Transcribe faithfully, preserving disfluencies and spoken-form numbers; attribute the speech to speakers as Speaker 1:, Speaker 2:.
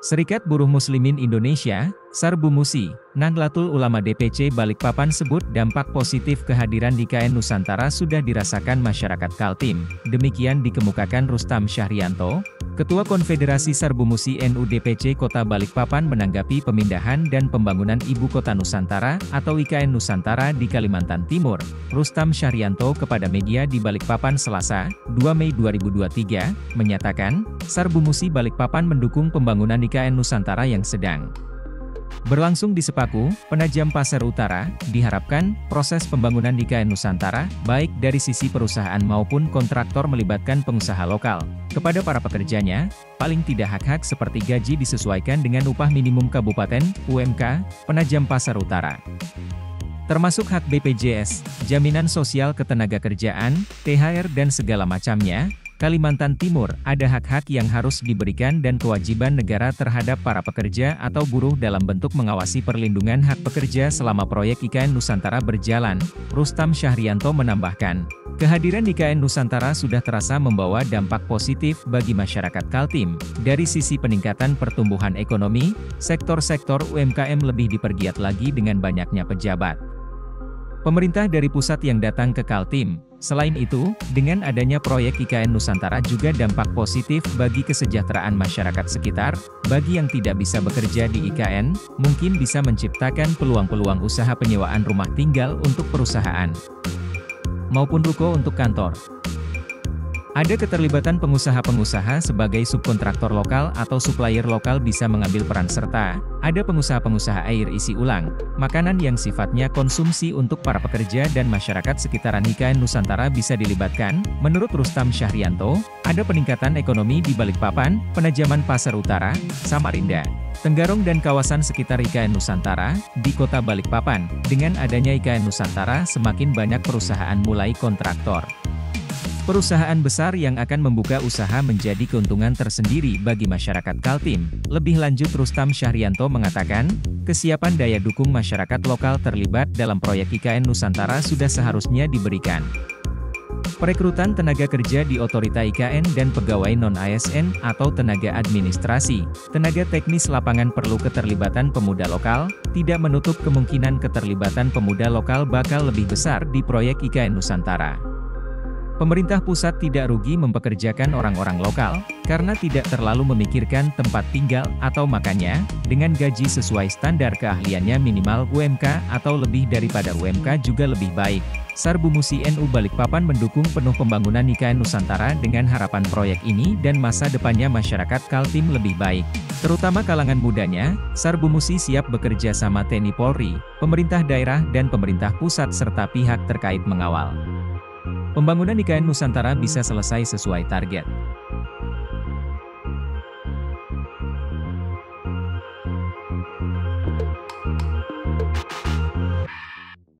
Speaker 1: Serikat Buruh Muslimin Indonesia, Sarbumusi, Nahdlatul Ulama D P C Balikpapan sebut dampak positif kehadiran I K N Nusantara sudah dirasakan masyarakat Kaltim. Demikian dikemukakan Rustam Syahrianto, Ketua Konfederasi Sarbumusi N U D P C Kota Balikpapan menanggapi pemindahan dan pembangunan Ibu Kota Nusantara atau I K N Nusantara di Kalimantan Timur. Rustam Syahrianto kepada media di Balikpapan Selasa, dua Mei dua ribu dua puluh tiga, menyatakan, Sarbumusi Balikpapan mendukung pembangunan I K N Nusantara yang sedang berlangsung di Sepaku, Penajam Pasar Utara. Diharapkan, proses pembangunan I K N Nusantara, baik dari sisi perusahaan maupun kontraktor melibatkan pengusaha lokal. Kepada para pekerjanya, paling tidak hak-hak seperti gaji disesuaikan dengan upah minimum kabupaten, U M K, Penajam Pasar Utara. Termasuk hak B P J S, jaminan sosial ketenagakerjaan, T H R dan segala macamnya. Kalimantan Timur, ada hak-hak yang harus diberikan dan kewajiban negara terhadap para pekerja atau buruh dalam bentuk mengawasi perlindungan hak pekerja selama proyek I K N Nusantara berjalan. Rustam Syahrianto menambahkan, kehadiran I K N Nusantara sudah terasa membawa dampak positif bagi masyarakat Kaltim. Dari sisi peningkatan pertumbuhan ekonomi, sektor-sektor U M K M lebih dipergiat lagi dengan banyaknya pejabat pemerintah dari pusat yang datang ke Kaltim. Selain itu, dengan adanya proyek I K N Nusantara juga dampak positif bagi kesejahteraan masyarakat sekitar. Bagi yang tidak bisa bekerja di I K N, mungkin bisa menciptakan peluang-peluang usaha penyewaan rumah tinggal untuk perusahaan maupun ruko untuk kantor. Ada keterlibatan pengusaha-pengusaha sebagai subkontraktor lokal atau supplier lokal bisa mengambil peran serta. Ada pengusaha-pengusaha air isi ulang, makanan yang sifatnya konsumsi untuk para pekerja dan masyarakat sekitaran I K N Nusantara bisa dilibatkan. Menurut Rustam Syahrianto, ada peningkatan ekonomi di Balikpapan, Penajaman Pasar Utara, Samarinda, Tenggarong dan kawasan sekitar I K N Nusantara, di kota Balikpapan. Dengan adanya I K N Nusantara semakin banyak perusahaan mulai kontraktor. Perusahaan besar yang akan membuka usaha menjadi keuntungan tersendiri bagi masyarakat Kaltim. Lebih lanjut Rustam Syahrianto mengatakan, kesiapan daya dukung masyarakat lokal terlibat dalam proyek I K N Nusantara sudah seharusnya diberikan. Perekrutan tenaga kerja di otorita I K N dan pegawai non-A S N atau tenaga administrasi, tenaga teknis lapangan perlu keterlibatan pemuda lokal, tidak menutup kemungkinan keterlibatan pemuda lokal bakal lebih besar di proyek I K N Nusantara. Pemerintah pusat tidak rugi mempekerjakan orang-orang lokal, karena tidak terlalu memikirkan tempat tinggal atau makannya, dengan gaji sesuai standar keahliannya minimal U M K atau lebih daripada U M K juga lebih baik. Sarbumusi N U Balikpapan mendukung penuh pembangunan I K N Nusantara dengan harapan proyek ini dan masa depannya masyarakat Kaltim lebih baik. Terutama kalangan mudanya, Sarbumusi siap bekerja sama T N I Polri, pemerintah daerah dan pemerintah pusat serta pihak terkait mengawal pembangunan I K N Nusantara bisa selesai sesuai target.